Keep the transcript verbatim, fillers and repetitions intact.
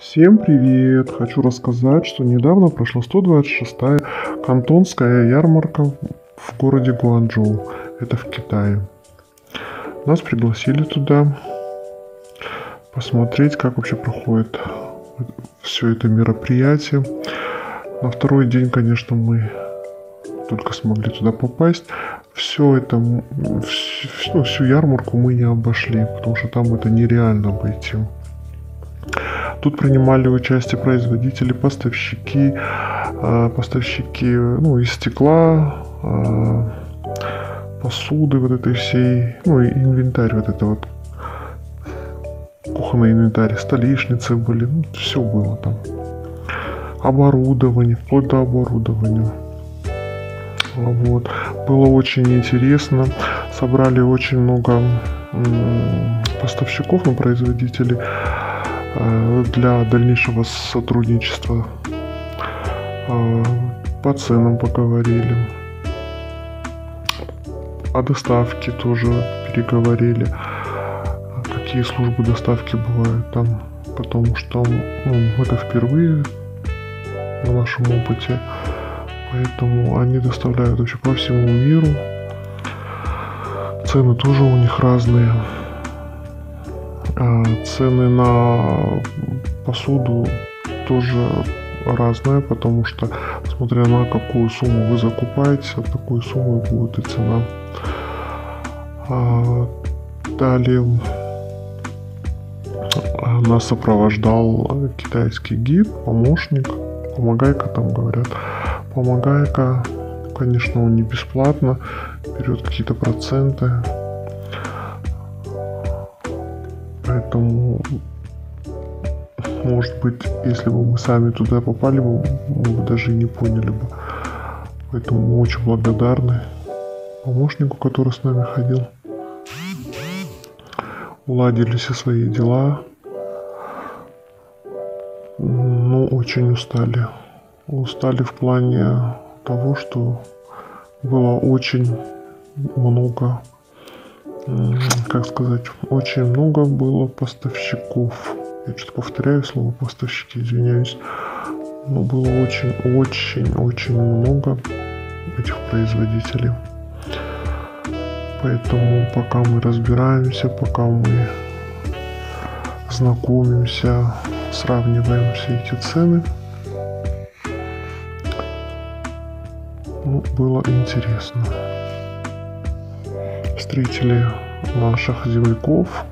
Всем привет! Хочу рассказать, что недавно прошла сто двадцать шестая кантонская ярмарка в городе Гуанчжоу. Это в Китае. Нас пригласили туда посмотреть, как вообще проходит все это мероприятие. На второй день, конечно, мы только смогли туда попасть. Все это, всю, ну, всю ярмарку мы не обошли, потому что там это нереально обойти. Тут принимали участие производители, поставщики, поставщики, ну, из стекла, посуды вот этой всей, ну, и инвентарь вот это вот, кухонный инвентарь, столешницы были, ну, все было там. Оборудование, вплоть до оборудования. Вот. Было очень интересно. Собрали очень много поставщиков и производителей для дальнейшего сотрудничества. По ценам поговорили. О доставке тоже переговорили. Какие службы доставки бывают там. Потому что, ну, это впервые на нашем опыте. Поэтому они доставляют вообще по всему миру. Цены тоже у них разные. А цены на посуду тоже разные, потому что, смотря на какую сумму вы закупаете, от такой суммы будет и цена. А далее нас сопровождал китайский гид, помощник, помогайка там говорят. Помогайка, конечно, он не бесплатно, берет какие-то проценты. Поэтому, может быть, если бы мы сами туда попали, бы, мы бы даже и не поняли бы. Поэтому мы очень благодарны помощнику, который с нами ходил. Уладили все свои дела. Но очень устали. Устали в плане того, что было очень много, как сказать, очень много было поставщиков. Я что-то повторяю слово поставщики, извиняюсь. Но было очень-очень-очень много этих производителей. Поэтому пока мы разбираемся, пока мы знакомимся, сравниваем все эти цены, ну, было интересно. Встретили наших земляков,